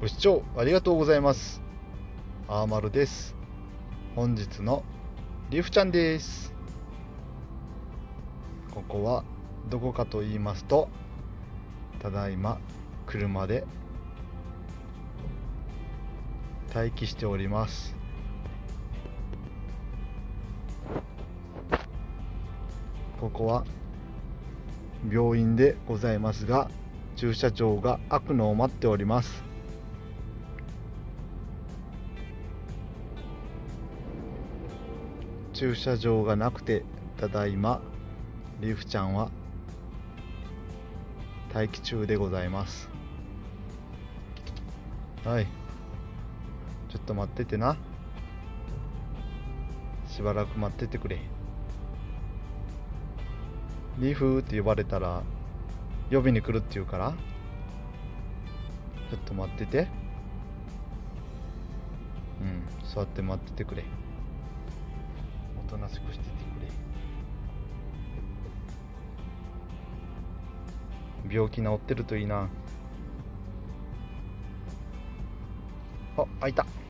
ご視聴ありがとうございます。あーまるです。本日のリフちゃんです。ここはどこかと言いますと、ただいま車で待機しております。ここは病院でございますが、駐車場が開くのを待っております。駐車場がなくて、ただいまリフちゃんは待機中でございます。はい、ちょっと待っててな。しばらく待っててくれ。リフって呼ばれたら呼びに来るって言うから、ちょっと待ってて。座って待っててくれ。おとなしくしててくれ。病気治ってるといいな。あ、開いた。